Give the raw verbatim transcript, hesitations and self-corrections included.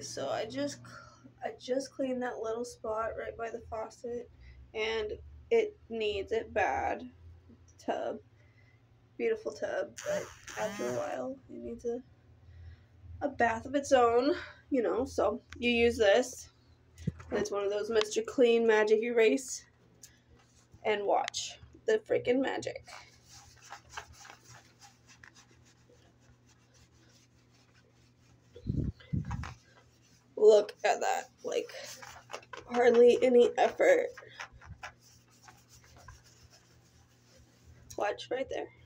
so I just I just cleaned that little spot right by the faucet, and it needs it bad. Tub, beautiful tub, but after a while it needs a a bath of its own, you know. So you use this, and it's one of those Mister Clean magic erase, and watch the freaking magic. Look at that, like, hardly any effort. Watch right there.